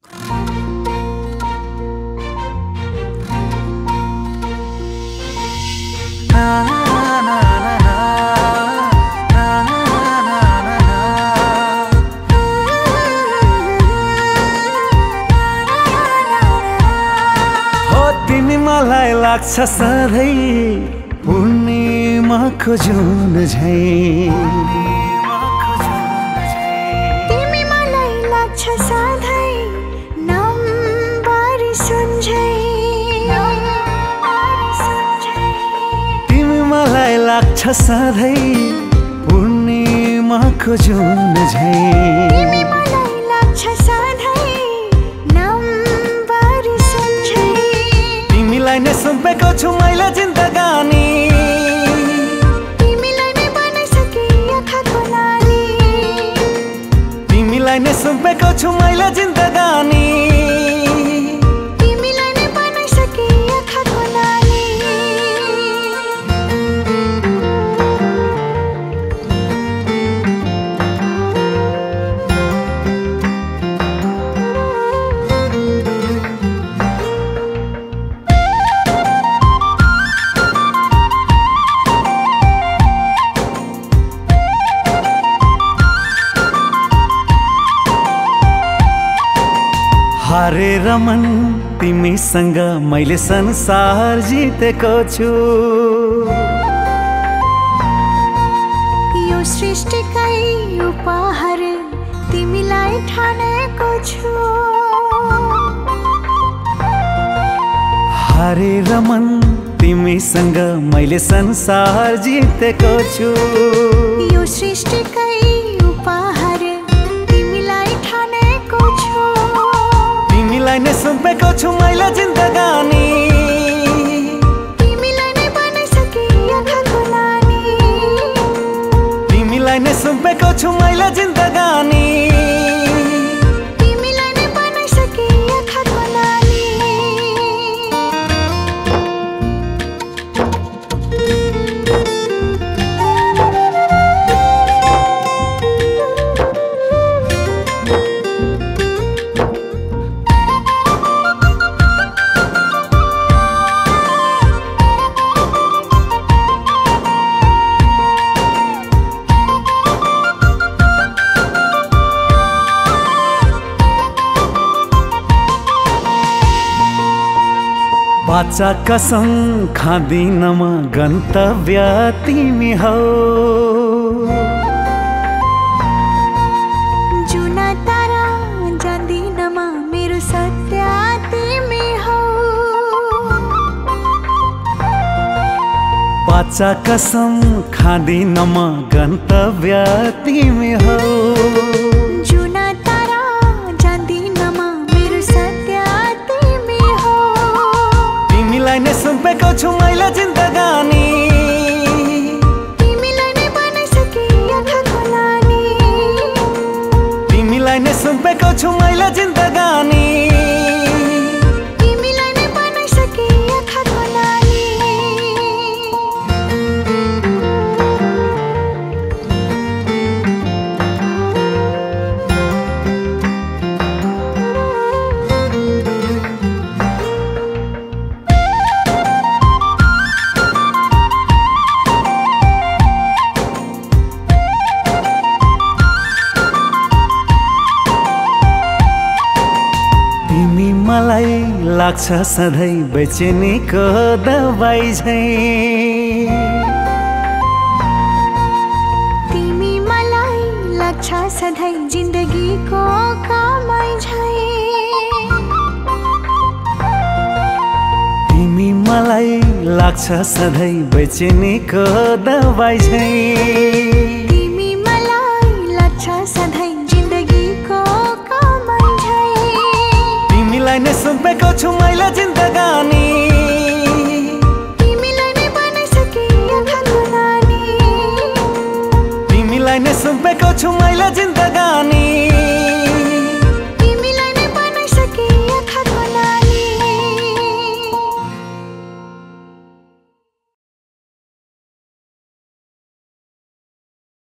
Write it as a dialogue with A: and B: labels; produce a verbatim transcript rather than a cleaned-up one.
A: मलाई लाग्छ सधैँ पूर्णिमाको जुन झैं
B: तिमी मलाई लाग्छ सधैँ नम्बरी सुन्झैं
A: तिमी मलाई लाग्छ सधैँ पूर्णिमाको जुन झैं
B: तिमी मलाई लाग्छ सधैँ नम्बरी सुन्झैं
A: तिमीलाई नै सुम्पेको छु मैले जिन्दगानी
B: तिमीलाई नै बनाइसके आँखाको नानी
A: तिमीलाई नै सुम्पेको छु मैले जिन्दगानी
B: तिमीलाई नै बनाइसके आँखाको नानी
A: हारेर मन तिमीसँग मैले संसार जितेको छु
B: यो सृष्टिकै उपहार तिमीलाई ठानेको छु
A: हारेर मन तिमीसँग मैले संसार जितेको छु
B: यो सृष्टिकै उपहार तिमीलाई ठानेको छु
A: तिमीलाई नै सुम्पेको छु मैले जिन्दगानी
B: तिमीलाई नै बनाइसके आँखाको नानी
A: तिमीलाई नै सुम्पेको छु मैले जिन्दगानी
B: तिमीलाई नै बनाइसके आँखाको नानी
A: बाचा कसम खाँदिन म गन्तव्य तिमी हौ
B: जुना तारा जान्दिन म मेरो सत्य तिमी हौ
A: बाचा कसम खाँदिन म गन्तव्य तिमी हौ
B: जुना तारा जान्दिन म मेरो सत्य तिमी हौ
A: तिमीलाई नै सुम्पेको छु मैले जिन्दगानी
B: तिमीलाई नै बनाइसके आँखाको नानी
A: तिमीलाई नै सुम्पेको छु मैले जिन्दगानी
B: तिमीलाई नै बनाइसके आँखाको नानी
A: तिमी मलाई लाग्छ सधैँ बेचैनीको दबाई झैं
B: तिमी मलाई लाग्छ सधैँ जिन्दगीको कमाइ झैं
A: तिमी मलाई लाग्छ सधैँ बेचैनीको दबाई झैं
B: तिमी मलाई लाग्छ सधैँ जिन्दगीको कमाइ झैं
A: तिमीलाई नै सुम्पेको छु मैले जिन्दगानी